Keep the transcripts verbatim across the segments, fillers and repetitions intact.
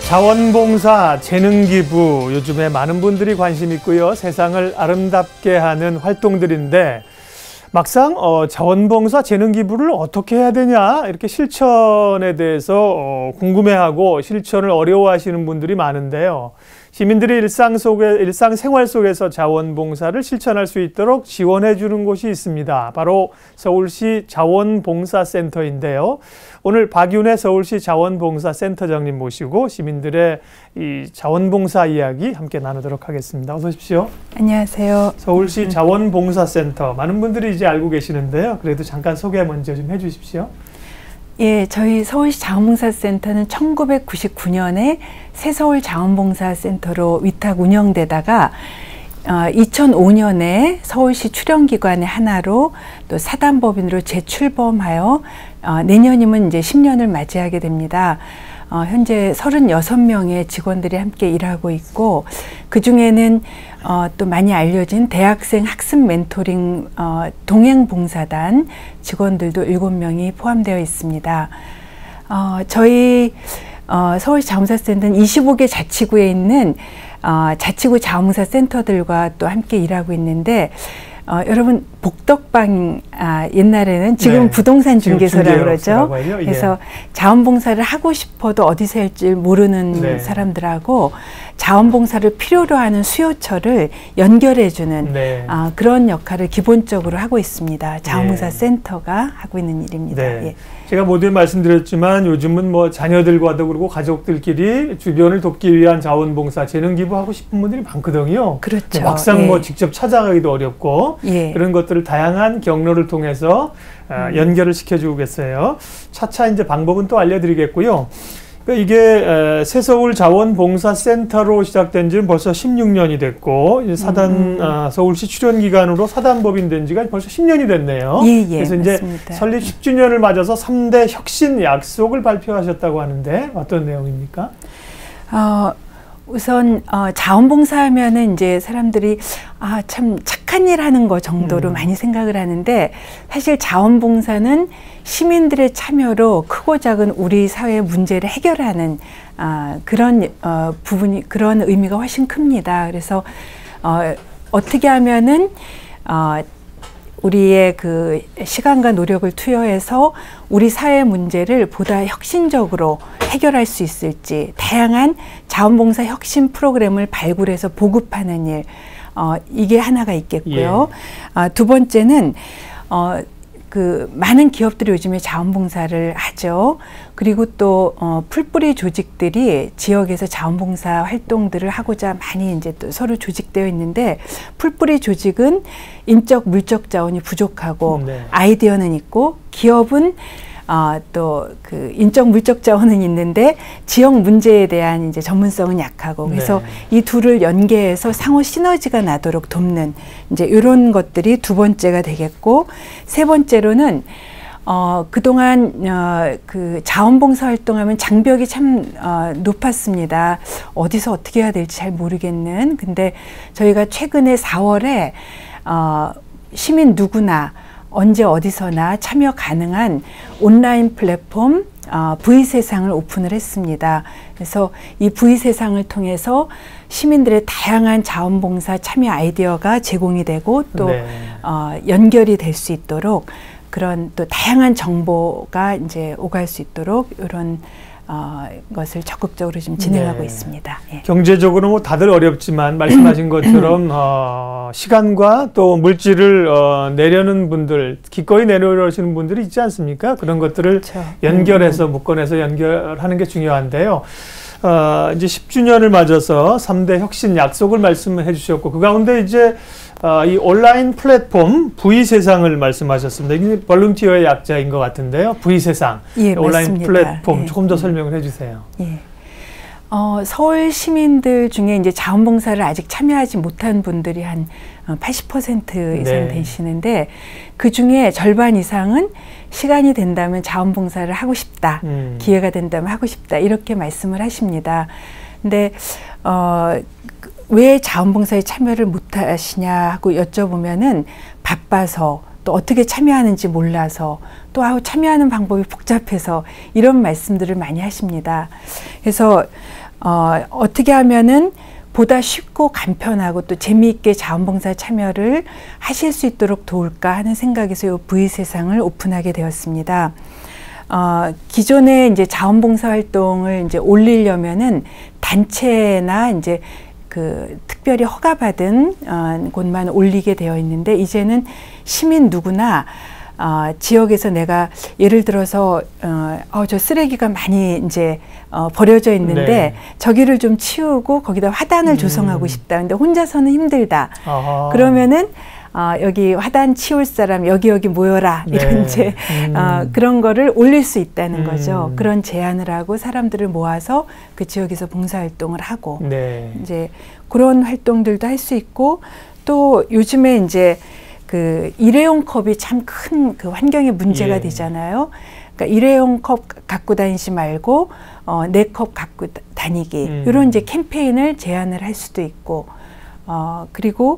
자원봉사, 재능기부, 요즘에 많은 분들이 관심 있고요. 세상을 아름답게 하는 활동들인데 막상 어, 자원봉사, 재능기부를 어떻게 해야 되냐 이렇게 실천에 대해서 어, 궁금해하고 실천을 어려워하시는 분들이 많은데요. 시민들이 일상 속에, 일상생활 속에서 자원봉사를 실천할 수 있도록 지원해 주는 곳이 있습니다. 바로 서울시 자원봉사센터인데요. 오늘 박윤혜 서울시 자원봉사센터장님 모시고 시민들의 이 자원봉사 이야기 함께 나누도록 하겠습니다. 어서 오십시오. 안녕하세요. 서울시 자원봉사센터 많은 분들이 이제 알고 계시는데요. 그래도 잠깐 소개 먼저 좀 해주십시오. 예, 저희 서울시 자원봉사센터는 천구백구십구 년에 새서울 자원봉사센터로 위탁 운영되다가 어, 이천오 년에 서울시 출연기관의 하나로 또 사단법인으로 재출범하여 어, 내년이면 이제 십 년을 맞이하게 됩니다. 어, 현재 서른여섯 명의 직원들이 함께 일하고 있고 그 중에는 어, 또 많이 알려진 대학생 학습 멘토링 어, 동행봉사단 직원들도 일곱 명이 포함되어 있습니다. 어, 저희 어, 서울시 자원봉사센터는 이십오 개 자치구에 있는 어, 자치구 자원봉사센터들과 또 함께 일하고 있는데 어, 여러분 복덕방 아, 옛날에는 지금 네. 부동산 중개소라고 그러죠. 예. 그래서 자원봉사를 하고 싶어도 어디서 할지 모르는 네. 사람들하고 자원봉사를 필요로 하는 수요처를 연결해주는 네. 아, 그런 역할을 기본적으로 하고 있습니다. 자원봉사센터가 네. 하고 있는 일입니다. 네. 예. 제가 모두에 말씀드렸지만 요즘은 뭐 자녀들과도 그러고 가족들끼리 주변을 돕기 위한 자원봉사, 재능기부하고 싶은 분들이 많거든요. 그렇죠. 막상 예. 뭐 직접 찾아가기도 어렵고 예. 그런 것들을 다양한 경로를 통해서 음. 연결을 시켜주고 계세요. 차차 이제 방법은 또 알려드리겠고요. 그러니까 이게 새서울 자원봉사센터로 시작된 지는 벌써 십육 년이 됐고 이제 사단 음. 아, 서울시 출연기관으로 사단법인 된 지가 벌써 십 년이 됐네요. 예, 예, 그래서 이제 맞습니다. 설립 십 주년을 맞아서 삼 대 혁신 약속을 발표하셨다고 하는데 어떤 내용입니까? 어, 우선 어, 자원봉사하면은 이제 사람들이 아, 참 착한 일 하는 거 정도로 음. 많이 생각을 하는데 사실 자원봉사는 시민들의 참여로 크고 작은 우리 사회의 문제를 해결하는 아, 그런 어, 부분이 그런 의미가 훨씬 큽니다. 그래서 어, 어떻게 하면은 어, 우리의 그 시간과 노력을 투여해서 우리 사회 문제를 보다 혁신적으로 해결할 수 있을지 다양한 자원봉사 혁신 프로그램을 발굴해서 보급하는 일 어, 이게 하나가 있겠고요. 예. 아, 두 번째는 어, 그 많은 기업들이 요즘에 자원봉사를 하죠. 그리고 또 어, 풀뿌리 조직들이 지역에서 자원봉사 활동들을 하고자 많이 이제 또 서로 조직되어 있는데 풀뿌리 조직은 인적 물적 자원이 부족하고 네. 아이디어는 있고 기업은 어, 또 그 인적 물적 자원은 있는데 지역 문제에 대한 이제 전문성은 약하고 그래서 네. 이 둘을 연계해서 상호 시너지가 나도록 돕는 이제 이런 것들이 두 번째가 되겠고 세 번째로는 어, 그동안 어, 그 자원봉사 활동하면 장벽이 참 어, 높았습니다. 어디서 어떻게 해야 될지 잘 모르겠는. 근데 저희가 최근에 사월에 어, 시민 누구나 언제 어디서나 참여 가능한 온라인 플랫폼 어, 브이세상을 오픈을 했습니다. 그래서 이 브이세상을 통해서 시민들의 다양한 자원봉사 참여 아이디어가 제공이 되고 또 네. 어, 연결이 될 수 있도록 그런 또 다양한 정보가 이제 오갈 수 있도록 이런 어, 것을 적극적으로 지금 진행하고 네. 있습니다. 예. 경제적으로 뭐 다들 어렵지만 말씀하신 것처럼 어, 시간과 또 물질을 어, 내려는 분들, 기꺼이 내려오시는 분들이 있지 않습니까? 그런 것들을 그렇죠. 연결해서 음. 묶어내서 연결하는 게 중요한데요. 어, 이제 십 주년을 맞아서 삼 대 혁신 약속을 말씀해 주셨고 그 가운데 이제 어, 이 온라인 플랫폼 브이세상을 말씀하셨습니다. 이게 볼런티어의 약자인 것 같은데요. 브이세상 예, 온라인 맞습니다. 플랫폼 예. 조금 더 설명을 해주세요. 예. 어, 서울 시민들 중에 이제 자원봉사를 아직 참여하지 못한 분들이 한 팔십 퍼센트 이상 네. 되시는데 그 중에 절반 이상은 시간이 된다면 자원봉사를 하고 싶다, 음. 기회가 된다면 하고 싶다 이렇게 말씀을 하십니다. 근데 어, 왜 자원봉사에 참여를 못 하시냐 하고 여쭤보면은 바빠서 또 어떻게 참여하는지 몰라서 또 아우 참여하는 방법이 복잡해서 이런 말씀들을 많이 하십니다. 그래서 어, 어떻게 하면은 보다 쉽고 간편하고 또 재미있게 자원봉사 참여를 하실 수 있도록 도울까 하는 생각에서 이 V세상을 오픈하게 되었습니다. 어, 기존에 이제 자원봉사 활동을 이제 올리려면은 단체나 이제 그 특별히 허가받은 어, 곳만 올리게 되어 있는데, 이제는 시민 누구나 어, 지역에서 내가 예를 들어서 어, 어, 저 쓰레기가 많이 이제 어, 버려져 있는데 네. 저기를 좀 치우고 거기다 화단을 음. 조성하고 싶다. 근데 혼자서는 힘들다. 아하. 그러면은 어, 여기 화단 치울 사람 여기 여기 모여라. 네. 이런 이제 음. 어, 그런 거를 올릴 수 있다는 음. 거죠. 그런 제안을 하고 사람들을 모아서 그 지역에서 봉사활동을 하고 네. 이제 그런 활동들도 할 수 있고, 또 요즘에 이제 그 일회용 컵이 참 큰 그 환경의 문제가 예. 되잖아요. 그러니까 일회용 컵 갖고 다니지 말고 어, 내 컵 갖고 다니기 음. 이런 이제 캠페인을 제안을 할 수도 있고, 어, 그리고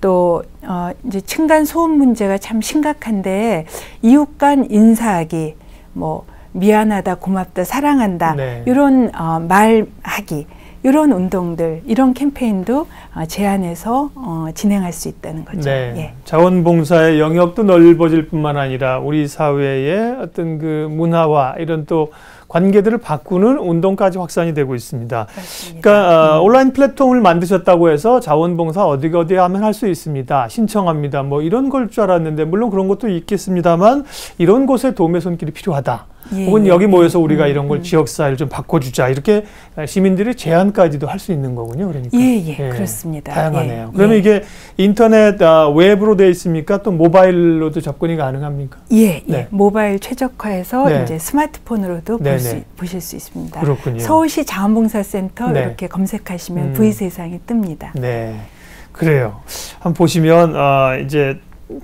또 어, 이제 층간 소음 문제가 참 심각한데 이웃 간 인사하기, 뭐 미안하다, 고맙다, 사랑한다 네. 이런 어, 말하기. 이런 운동들, 이런 캠페인도 어, 제안해서 어, 진행할 수 있다는 거죠. 네. 예. 자원봉사의 영역도 넓어질 뿐만 아니라 우리 사회의 어떤 그 문화와 이런 또 관계들을 바꾸는 운동까지 확산이 되고 있습니다. 그렇습니다. 그러니까 어, 온라인 플랫폼을 만드셨다고 해서 자원봉사 어디 어디 하면 할 수 있습니다. 신청합니다. 뭐 이런 걸 줄 알았는데, 물론 그런 것도 있겠습니다만 이런 곳에 도움의 손길이 필요하다. 예, 혹은 여기 모여서 우리가 음, 이런 걸 음. 지역사회를 좀 바꿔주자, 이렇게 시민들이 제안까지도 할 수 있는 거군요. 그러니까 예, 예, 예 그렇습니다. 다양하네요. 예, 그러면 예. 이게 인터넷 아, 웹으로 되어 있습니까? 또 모바일로도 접근이 가능합니까? 예, 예. 네. 모바일 최적화해서 네. 이제 스마트폰으로도 볼 수, 보실 수 있습니다. 그렇군요. 서울시 자원봉사센터 네. 이렇게 검색하시면 음. V세상이 뜹니다. 네, 그래요. 한번 보시면 어, 이제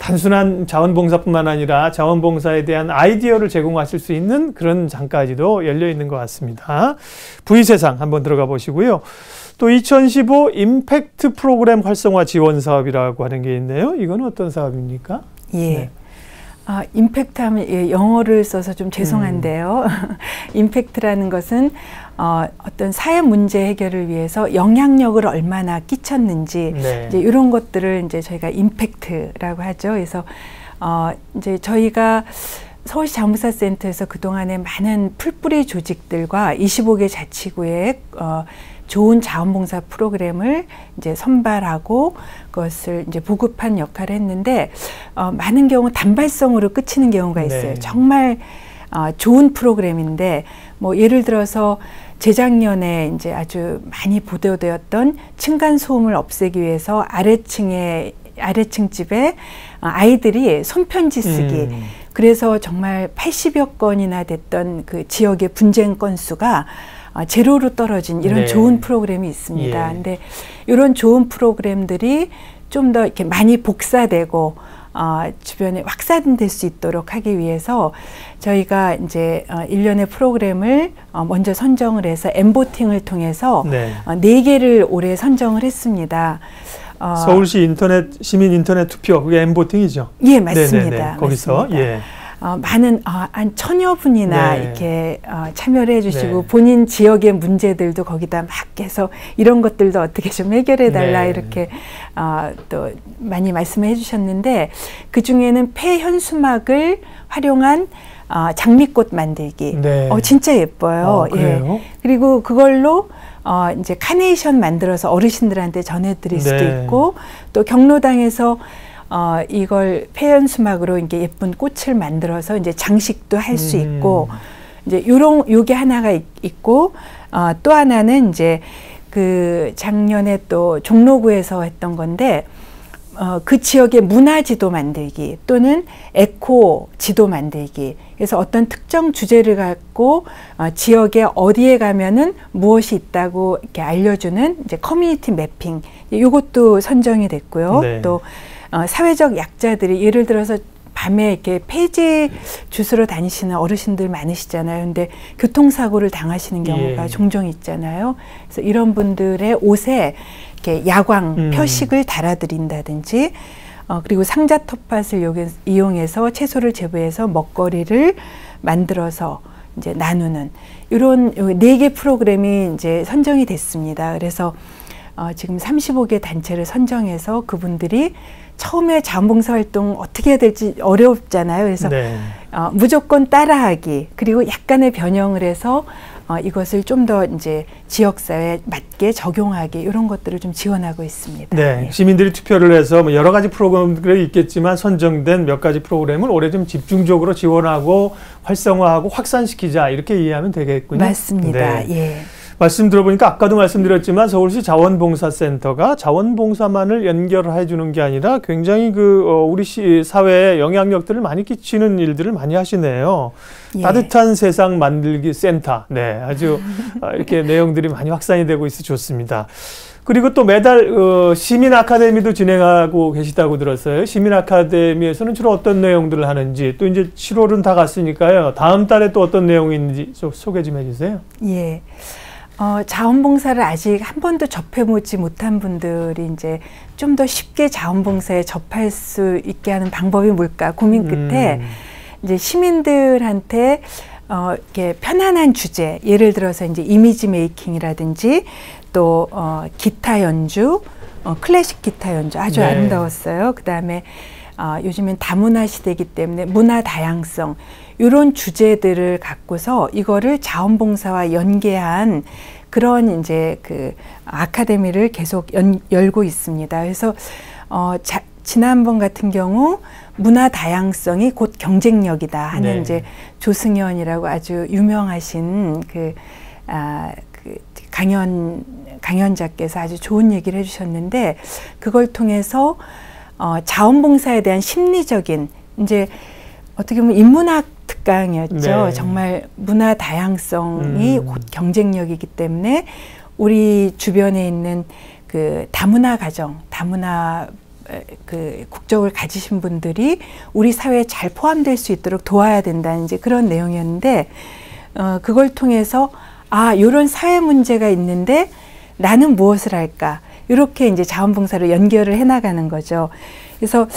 단순한 자원봉사뿐만 아니라 자원봉사에 대한 아이디어를 제공하실 수 있는 그런 장까지도 열려 있는 것 같습니다. V세상 한번 들어가 보시고요. 또 이천십오 임팩트 프로그램 활성화 지원 사업이라고 하는 게 있네요. 이건 어떤 사업입니까? 예. 네. 아, 임팩트 하면 예, 영어를 써서 좀 죄송한데요. 음. 임팩트라는 것은 어, 어떤 사회 문제 해결을 위해서 영향력을 얼마나 끼쳤는지 네. 이제 이런 것들을 이제 저희가 임팩트라고 하죠. 그래서 어, 이제 저희가 서울시 자원봉사센터에서 그동안에 많은 풀뿌리 조직들과 이십오 개 자치구에 어, 좋은 자원봉사 프로그램을 이제 선발하고 그것을 이제 보급한 역할을 했는데, 어, 많은 경우 단발성으로 끝이는 경우가 있어요. 네. 정말 어, 좋은 프로그램인데, 뭐 예를 들어서 재작년에 이제 아주 많이 보도되었던 층간 소음을 없애기 위해서 아래층에 아래층 집에 아이들이 손편지 쓰기. 음. 그래서 정말 팔십여 건이나 됐던 그 지역의 분쟁 건수가 제로로 떨어진 이런 네. 좋은 프로그램이 있습니다. 예. 근데 이런 좋은 프로그램들이 좀 더 이렇게 많이 복사되고 어, 주변에 확산될 수 있도록 하기 위해서 저희가 이제 어, 일련의 프로그램을 어, 먼저 선정을 해서 엠보팅을 통해서 네. 어, 네 개를 올해 선정을 했습니다. 어, 서울시 인터넷 시민 인터넷 투표, 그게 엠보팅이죠? 예, 맞습니다. 네네네. 거기서 맞습니다. 예. 어, 많은 어, 한 천여 분이나 네. 이렇게 어, 참여를 해주시고 네. 본인 지역의 문제들도 거기다 막 해서 이런 것들도 어떻게 좀 해결해 달라 네. 이렇게 어, 또 많이 말씀을 해주셨는데, 그 중에는 폐현수막을 활용한 어, 장미꽃 만들기. 네. 어, 진짜 예뻐요. 어, 그래요? 예. 그리고 그걸로 어, 이제 카네이션 만들어서 어르신들한테 전해드릴 수도 네. 있고, 또 경로당에서 어, 이걸 폐연수막으로 이게 예쁜 꽃을 만들어서 이제 장식도 할 수 음. 있고, 이제 요런, 요게 하나가 있, 있고, 어, 또 하나는 이제 그 작년에 또 종로구에서 했던 건데, 어, 그 지역의 문화 지도 만들기 또는 에코 지도 만들기. 그래서 어떤 특정 주제를 갖고 어, 지역에 어디에 가면은 무엇이 있다고 이렇게 알려주는 이제 커뮤니티 매핑. 이것도 선정이 됐고요. 네. 또 어, 사회적 약자들이 예를 들어서 밤에 이렇게 폐지 주스러 다니시는 어르신들 많으시잖아요. 근데 교통사고를 당하시는 경우가 예. 종종 있잖아요. 그래서 이런 분들의 옷에 이렇게 야광 음. 표식을 달아드린다든지, 어, 그리고 상자 텃밭을 이용해서 채소를 재배해서 먹거리를 만들어서 이제 나누는 이런 네 개 프로그램이 이제 선정이 됐습니다. 그래서 어, 지금 삼십오 개 단체를 선정해서 그분들이 처음에 자원봉사 활동 어떻게 해야 될지 어렵잖아요. 그래서 네. 어, 무조건 따라하기, 그리고 약간의 변형을 해서 어, 이것을 좀 더 이제 지역사회에 맞게 적용하기, 이런 것들을 좀 지원하고 있습니다. 네, 네. 시민들이 투표를 해서 뭐 여러 가지 프로그램들이 있겠지만 선정된 몇 가지 프로그램을 올해 좀 집중적으로 지원하고 활성화하고 확산시키자, 이렇게 이해하면 되겠군요. 맞습니다. 네. 예. 말씀 들어보니까 아까도 말씀드렸지만 서울시 자원봉사센터가 자원봉사만을 연결해 주는 게 아니라 굉장히 그 어, 우리 시 사회에 영향력들을 많이 끼치는 일들을 많이 하시네요. 예. 따뜻한 세상 만들기 센터. 네, 아주 이렇게 내용들이 많이 확산이 되고 있어 좋습니다. 그리고 또 매달 어, 시민 아카데미도 진행하고 계시다고 들었어요. 시민 아카데미에서는 주로 어떤 내용들을 하는지, 또 이제 칠월은 다 갔으니까요. 다음 달에 또 어떤 내용이 있는지 좀 소개 좀 해주세요. 예. 어, 자원봉사를 아직 한 번도 접해보지 못한 분들이 이제 좀 더 쉽게 자원봉사에 접할 수 있게 하는 방법이 뭘까 고민 끝에 음. 이제 시민들한테 어, 이렇게 편안한 주제, 예를 들어서 이제 이미지 메이킹이라든지 또 어, 기타 연주, 어, 클래식 기타 연주 아주 네. 아름다웠어요. 그 다음에 어, 요즘엔 다문화 시대이기 때문에 문화 다양성, 이런 주제들을 갖고서 이거를 자원봉사와 연계한 그런 이제 그 아카데미를 계속 연, 열고 있습니다. 그래서 어, 자, 지난번 같은 경우 문화 다양성이 곧 경쟁력이다 하는 네. 이제 조승연이라고 아주 유명하신 그, 아, 그 강연 강연자께서 아주 좋은 얘기를 해주셨는데, 그걸 통해서 어, 자원봉사에 대한 심리적인, 이제 어떻게 보면 인문학 특강이었죠. 네. 정말 문화 다양성이 음. 곧 경쟁력이기 때문에 우리 주변에 있는 그 다문화 가정, 다문화 그 국적을 가지신 분들이 우리 사회에 잘 포함될 수 있도록 도와야 된다는 이제 그런 내용이었는데, 어, 그걸 통해서 아, 이런 사회 문제가 있는데 나는 무엇을 할까? 이렇게 이제 자원봉사를 연결을 해나가는 거죠. 그래서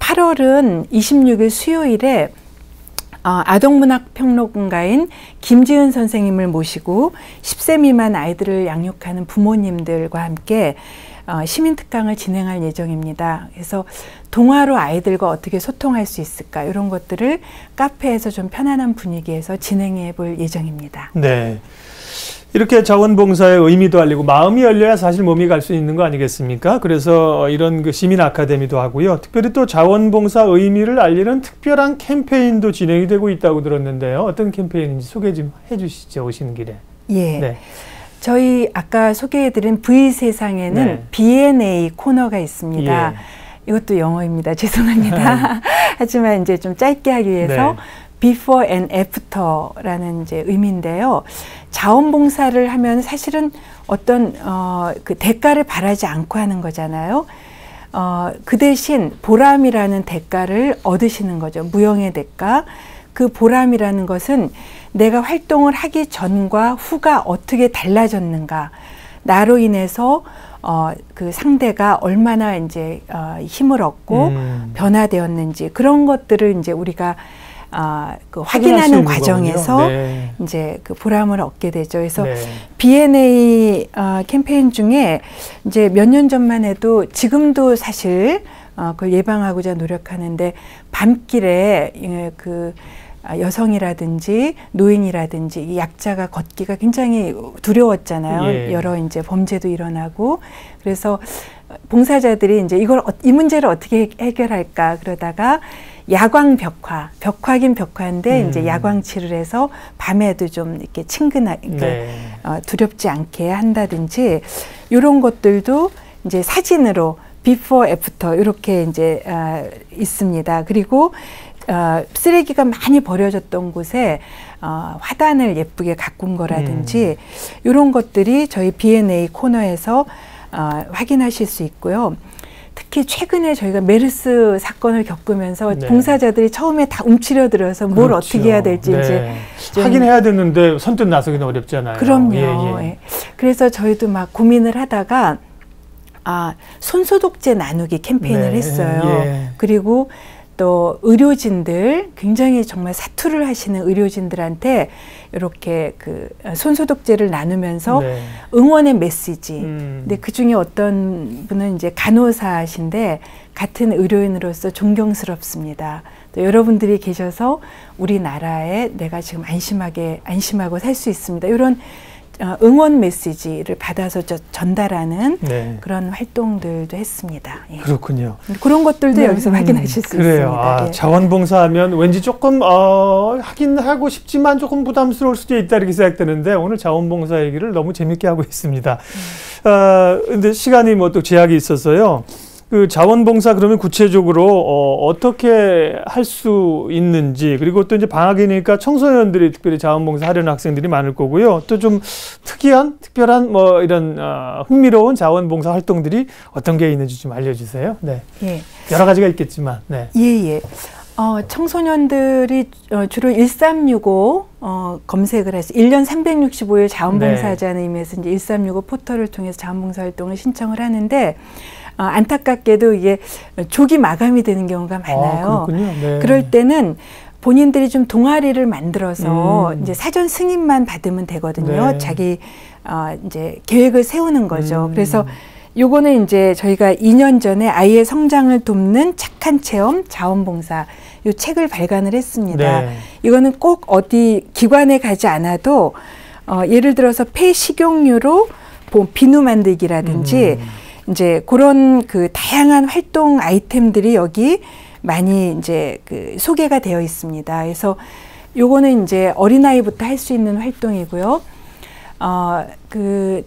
팔월은 이십육 일 수요일에 어, 아동문학평론가인 김지은 선생님을 모시고 십 세 미만 아이들을 양육하는 부모님들과 함께 어, 시민특강을 진행할 예정입니다. 그래서 동화로 아이들과 어떻게 소통할 수 있을까, 이런 것들을 카페에서 좀 편안한 분위기에서 진행해 볼 예정입니다. 네. 이렇게 자원봉사의 의미도 알리고 마음이 열려야 사실 몸이 갈 수 있는 거 아니겠습니까? 그래서 이런 그 시민 아카데미도 하고요. 특별히 또 자원봉사 의미를 알리는 특별한 캠페인도 진행이 되고 있다고 들었는데요. 어떤 캠페인인지 소개 좀 해주시죠, 오시는 길에. 예. 네. 저희 아까 소개해드린 V세상에는 네. 비 앤 에이 코너가 있습니다. 예. 이것도 영어입니다. 죄송합니다. 하지만 이제 좀 짧게 하기 위해서 네. Before and After라는 이제 의미인데요. 자원봉사를 하면 사실은 어떤 어, 그 대가를 바라지 않고 하는 거잖아요. 어, 그 대신 보람이라는 대가를 얻으시는 거죠. 무형의 대가. 그 보람이라는 것은 내가 활동을 하기 전과 후가 어떻게 달라졌는가, 나로 인해서 어, 그 상대가 얼마나 이제 어, 힘을 얻고 음. 변화되었는지, 그런 것들을 이제 우리가 아, 그 확인하는 과정에서 네. 이제 그 보람을 얻게 되죠. 그래서 네. 비 앤 에이 어, 캠페인 중에 이제 몇 년 전만 해도, 지금도 사실 어, 그걸 예방하고자 노력하는데, 밤길에 예, 그 여성이라든지 노인이라든지 이 약자가 걷기가 굉장히 두려웠잖아요. 예. 여러 이제 범죄도 일어나고, 그래서 봉사자들이 이제 이걸 이 문제를 어떻게 해결할까 그러다가 야광 벽화, 벽화긴 벽화인데 음. 이제 야광칠을 해서 밤에도 좀 이렇게 친근하게 네. 어, 두렵지 않게 한다든지, 이런 것들도 이제 사진으로 비포 애프터 이렇게 이제 어, 있습니다. 그리고 어, 쓰레기가 많이 버려졌던 곳에 어, 화단을 예쁘게 가꾼 거라든지 음. 이런 것들이 저희 비 앤 에이 코너에서 어, 확인하실 수 있고요. 특히 최근에 저희가 메르스 사건을 겪으면서 네. 봉사자들이 처음에 다 움츠려 들어서 뭘 그렇죠. 어떻게 해야 될지 네. 이제 하긴 해야 되는데 선뜻 나서기는 어렵잖아요. 그럼요. 예, 예. 그래서 저희도 막 고민을 하다가 아, 손소독제 나누기 캠페인을 네. 했어요. 예. 그리고 또 의료진들, 굉장히 정말 사투를 하시는 의료진들한테 이렇게 그 손소독제를 나누면서 네. 응원의 메시지. 음. 근데 그 중에 어떤 분은 이제 간호사신데 같은 의료인으로서 존경스럽습니다. 또 여러분들이 계셔서 우리나라에 내가 지금 안심하게 안심하고 살 수 있습니다. 이런 응원 메시지를 받아서 저, 전달하는 네. 그런 활동들도 했습니다. 예. 그렇군요. 그런 것들도 네. 여기서 음, 확인하실 수 그래요. 있습니다. 아, 예. 자원봉사하면 왠지 조금 어, 하긴 하고 싶지만 조금 부담스러울 수도 있다 이렇게 생각되는데 오늘 자원봉사 얘기를 너무 재밌게 하고 있습니다. 음. 어, 근데 시간이 뭐 또 제약이 있어서요. 그 자원봉사 그러면 구체적으로 어, 어떻게 할 수 있는지 그리고 또 이제 방학이니까 청소년들이 특별히 자원봉사 하려는 학생들이 많을 거고요. 또 좀 특이한 특별한 뭐 이런 어, 흥미로운 자원봉사 활동들이 어떤 게 있는지 좀 알려주세요. 네. 예. 여러 가지가 있겠지만. 네. 예예. 어, 청소년들이 어, 주로 일삼육오 어, 검색을 해서 일 년 삼백육십오 일 자원봉사하자는 네. 의미에서 이제 일삼육오 포털을 통해서 자원봉사 활동을 신청을 하는데. 어, 안타깝게도 이게 조기 마감이 되는 경우가 많아요. 아, 그렇군요. 네. 그럴 때는 본인들이 좀 동아리를 만들어서 음. 이제 사전 승인만 받으면 되거든요. 네. 자기 어, 이제 계획을 세우는 거죠. 음. 그래서 요거는 이제 저희가 이 년 전에 아이의 성장을 돕는 착한 체험 자원봉사 요 책을 발간을 했습니다. 네. 이거는 꼭 어디 기관에 가지 않아도 어, 예를 들어서 폐식용유로 비누 만들기라든지 음. 이제 그런 그 다양한 활동 아이템들이 여기 많이 이제 그 소개가 되어 있습니다. 그래서 요거는 이제 어린아이부터 할 수 있는 활동이고요. 어, 그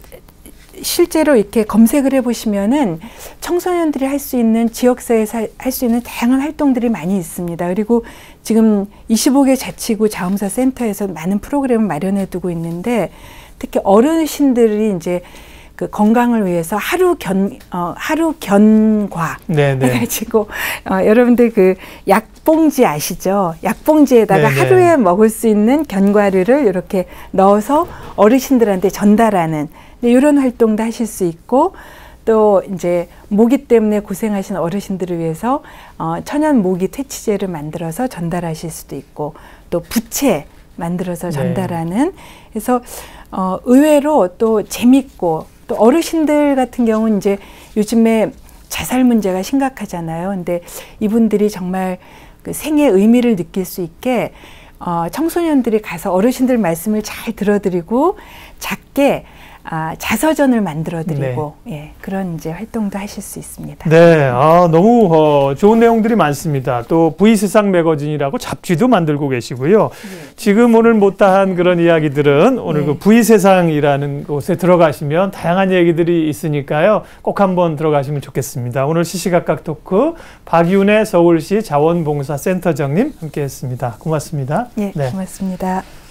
실제로 이렇게 검색을 해보시면은 청소년들이 할 수 있는 지역사회에서 할 수 있는 다양한 활동들이 많이 있습니다. 그리고 지금 이십오 개 자치구 자원봉사 센터에서 많은 프로그램을 마련해 두고 있는데 특히 어르신들이 이제 그 건강을 위해서 하루 견, 어, 하루 견과 네네. 해가지고, 어, 여러분들 그 약봉지 아시죠? 약봉지에다가 네네. 하루에 먹을 수 있는 견과류를 이렇게 넣어서 어르신들한테 전달하는 이런 활동도 하실 수 있고, 또 이제 모기 때문에 고생하시는 어르신들을 위해서 어, 천연 모기 퇴치제를 만들어서 전달하실 수도 있고, 또 부채 만들어서 전달하는. 네. 그래서 어, 의외로 또 재밌고, 또 어르신들 같은 경우는 이제 요즘에 자살 문제가 심각하잖아요. 근데 이분들이 정말 그 생의 의미를 느낄 수 있게 어, 청소년들이 가서 어르신들 말씀을 잘 들어드리고 작게 아, 자서전을 만들어드리고 네. 예, 그런 이제 활동도 하실 수 있습니다. 네, 아, 너무 어, 좋은 내용들이 많습니다. 또 브이세상 매거진이라고 잡지도 만들고 계시고요. 네. 지금 오늘 못다한 그런 이야기들은 오늘 네. 그 브이세상이라는 곳에 들어가시면 다양한 얘기들이 있으니까요. 꼭 한번 들어가시면 좋겠습니다. 오늘 시시각각 토크 박윤혜 서울시 자원봉사센터장님 함께했습니다. 고맙습니다. 네, 네. 고맙습니다.